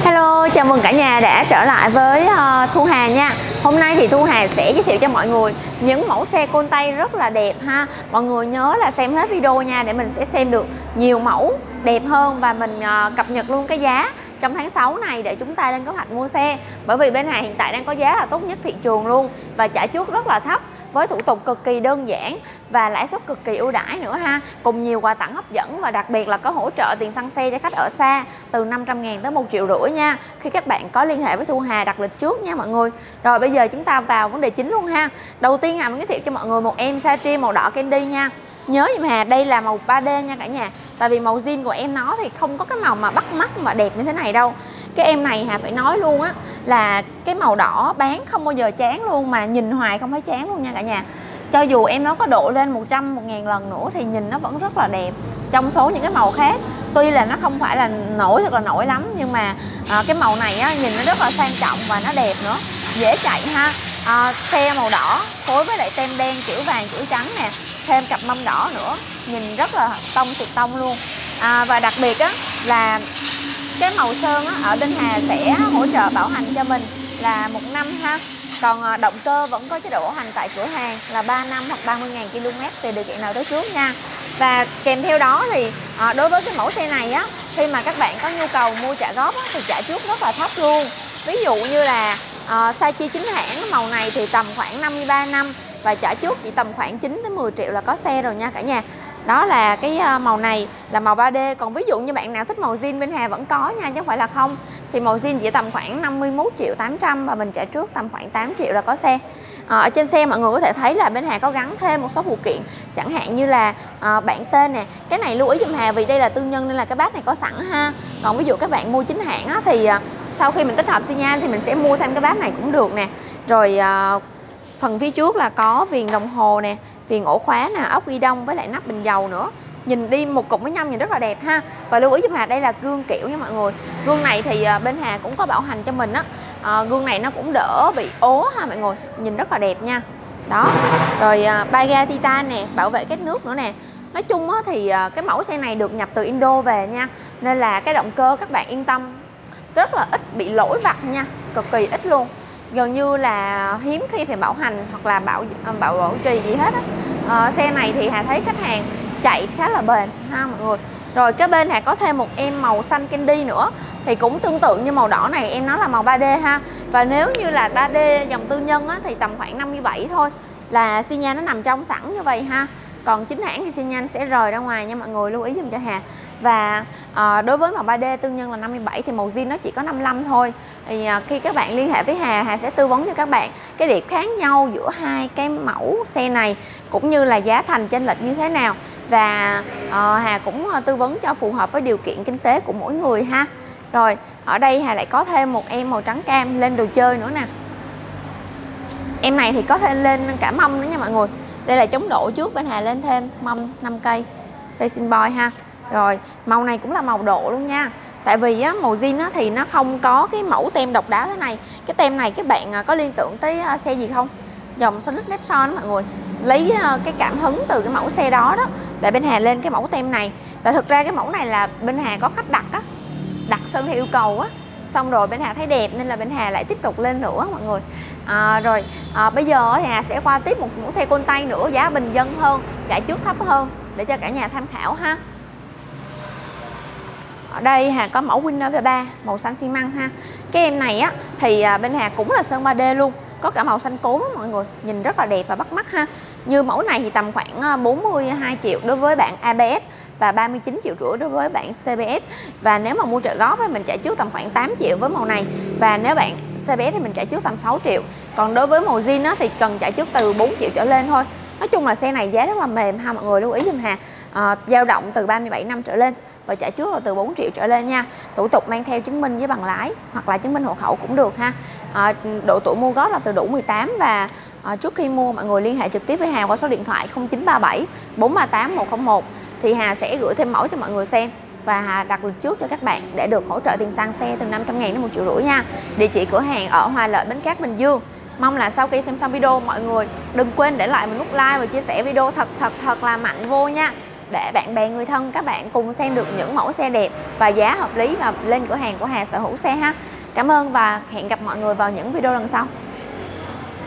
Hello, chào mừng cả nhà đã trở lại với Thu Hà nha. Hôm nay thì Thu Hà sẽ giới thiệu cho mọi người những mẫu xe côn tay rất là đẹp ha. Mọi người nhớ là xem hết video nha để mình sẽ xem được nhiều mẫu đẹp hơn và mình cập nhật luôn cái giá trong tháng 6 này để chúng ta lên kế hoạch mua xe. Bởi vì bên này hiện tại đang có giá là tốt nhất thị trường luôn và trả trước rất là thấp, với thủ tục cực kỳ đơn giản và lãi suất cực kỳ ưu đãi nữa ha, cùng nhiều quà tặng hấp dẫn và đặc biệt là có hỗ trợ tiền xăng xe cho khách ở xa từ 500.000 tới 1,5 triệu nha, khi các bạn có liên hệ với Thu Hà đặt lịch trước nha mọi người. Rồi bây giờ chúng ta vào vấn đề chính luôn ha. Đầu tiên Hà muốn giới thiệu cho mọi người một em Satria màu đỏ candy nha. Nhớ giùm Hà đây là màu 3D nha cả nhà, tại vì màu zin của em nó thì không có cái màu mà bắt mắt mà đẹp như thế này đâu. Cái em này Hà phải nói luôn á là cái màu đỏ bán không bao giờ chán luôn, mà nhìn hoài không thấy chán luôn nha cả nhà. Cho dù em nó có độ lên 100, 1000 lần nữa thì nhìn nó vẫn rất là đẹp trong số những cái màu khác. Tuy là nó không phải là nổi thật là nổi lắm, nhưng mà cái màu này á, nhìn nó rất là sang trọng và nó đẹp nữa, dễ chạy ha. Xe màu đỏ phối với lại tem đen kiểu vàng kiểu trắng nè, thêm cặp mâm đỏ nữa, nhìn rất là tông tuyệt tông luôn. Và đặc biệt á là cái màu sơn á, ở bên Hà sẽ hỗ trợ bảo hành cho mình là 1 năm ha. Còn động cơ vẫn có chế độ bảo hành tại cửa hàng là 3 năm hoặc 30.000 km tùy điều kiện nào tới trước nha. Và kèm theo đó thì đối với cái mẫu xe này á, khi mà các bạn có nhu cầu mua trả góp á, thì trả trước rất là thấp luôn. Ví dụ như là size chia chính hãng màu này thì tầm khoảng 53 năm và trả trước chỉ tầm khoảng 9 tới 10 triệu là có xe rồi nha cả nhà. Đó là cái màu này là màu 3D. Còn ví dụ như bạn nào thích màu zin bên Hà vẫn có nha, chứ không phải là không. Thì màu zin chỉ tầm khoảng 51.800.000 và mình trả trước tầm khoảng 8 triệu là có xe. Ở trên xe mọi người có thể thấy là bên Hà có gắn thêm một số phụ kiện, chẳng hạn như là bảng tên nè. Cái này lưu ý giùm Hà vì đây là tư nhân nên là cái bát này có sẵn ha. Còn ví dụ các bạn mua chính hãng á, thì sau khi mình tích hợp xi nhan thì mình sẽ mua thêm cái bát này cũng được nè. Rồi phần phía trước là có viền đồng hồ nè, viền ổ khóa nè, ốc ghi đông với lại nắp bình dầu nữa. Nhìn đi một cục với nhau nhìn rất là đẹp ha. Và lưu ý giúp Hà đây là gương kiểu nha mọi người. Gương này thì bên Hà cũng có bảo hành cho mình á. Gương này nó cũng đỡ bị ố ha mọi người, nhìn rất là đẹp nha. Đó. Rồi ba ga titan nè, bảo vệ kết nước nữa nè. Nói chung á, thì cái mẫu xe này được nhập từ Indo về nha, nên là cái động cơ các bạn yên tâm, rất là ít bị lỗi vặt nha, cực kỳ ít luôn. Gần như là hiếm khi phải bảo hành hoặc là bảo trì gì hết á. Xe này thì Hà thấy khách hàng chạy khá là bền ha mọi người. Rồi cái bên Hà có thêm một em màu xanh candy nữa, thì cũng tương tự như màu đỏ này, em nó là màu 3D ha. Và nếu như là 3D dòng tư nhân á, thì tầm khoảng 57 thôi là xi nhan nó nằm trong sẵn như vậy ha. Còn chính hãng thì xi nhan sẽ rời ra ngoài nha mọi người, lưu ý dùm cho Hà. Và đối với màu 3D tư nhân là 57 thì màu zin nó chỉ có 55 thôi. Thì khi các bạn liên hệ với Hà sẽ tư vấn cho các bạn cái điểm khác nhau giữa hai cái mẫu xe này, cũng như là giá thành chênh lệch như thế nào. Và Hà cũng tư vấn cho phù hợp với điều kiện kinh tế của mỗi người ha. Rồi ở đây Hà lại có thêm một em màu trắng cam lên đồ chơi nữa nè. Em này thì có thể lên cả mâm nữa nha mọi người. Đây là chống độ trước, bên Hà lên thêm mâm 5 cây Racing Boy ha. Rồi màu này cũng là màu độ luôn nha. Tại vì á, màu zin á, thì nó không có cái mẫu tem độc đáo thế này. Cái tem này các bạn có liên tưởng tới xe gì không? Dòng Sonic Nepson mọi người. Lấy cái cảm hứng từ cái mẫu xe đó đó để bên Hà lên cái mẫu tem này. Và thực ra cái mẫu này là bên Hà có khách đặt á, đặt sơn theo yêu cầu á, xong rồi bên Hà thấy đẹp nên là bên Hà lại tiếp tục lên nữa mọi người. Bây giờ thì Hà sẽ qua tiếp một mẫu xe côn tay nữa, giá bình dân hơn, trả trước thấp hơn để cho cả nhà tham khảo ha. Ở đây Hà có mẫu Winner V3 màu xanh xi măng ha. Cái em này á thì bên Hà cũng là sơn 3D luôn, có cả màu xanh cốm mọi người, nhìn rất là đẹp và bắt mắt ha. Như mẫu này thì tầm khoảng 42 triệu đối với bạn ABS và 39,5 triệu đối với bạn CBS. Và nếu mà mua trợ góp thì mình trả trước tầm khoảng 8 triệu với màu này. Và nếu bạn CBS thì mình trả trước tầm 6 triệu. Còn đối với màu zin á, thì cần trả trước từ 4 triệu trở lên thôi. Nói chung là xe này giá rất là mềm ha mọi người, lưu ý giùm Hà. Dao động từ 37 năm trở lên và trả trước là từ 4 triệu trở lên nha. Thủ tục mang theo chứng minh với bằng lái hoặc là chứng minh hộ khẩu cũng được ha. Độ tuổi mua góp là từ đủ 18 và trước khi mua mọi người liên hệ trực tiếp với Hà qua số điện thoại 0937 438 101 thì Hà sẽ gửi thêm mẫu cho mọi người xem và Hà đặt lịch trước cho các bạn để được hỗ trợ tiền xăng xe từ 500.000 đến 1,5 triệu nha. Địa chỉ cửa hàng ở Hòa Lợi, Bến Cát, Bình Dương. Mong là sau khi xem xong video mọi người đừng quên để lại một nút like và chia sẻ video thật là mạnh vô nha. để bạn bè người thân các bạn cùng xem được những mẫu xe đẹp và giá hợp lý và lên cửa hàng của Hà Sở Hữu Xe ha. Cảm ơn và hẹn gặp mọi người vào những video lần sau.